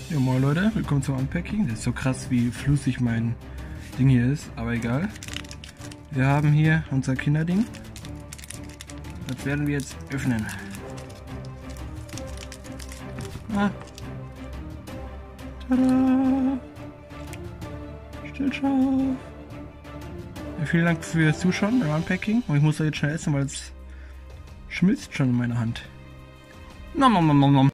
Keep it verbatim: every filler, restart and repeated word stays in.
Ja, moin Leute, willkommen zum Unpacking. Das ist so krass, wie flüssig mein Ding hier ist, aber egal. Wir haben hier unser Kinderding. Das werden wir jetzt öffnen. Ah. Tada! Still scharf. Ja, vielen Dank fürs Zuschauen beim Unpacking. Und ich muss da jetzt schnell essen, weil es schmilzt schon in meiner Hand. Nom nom nom nom nom.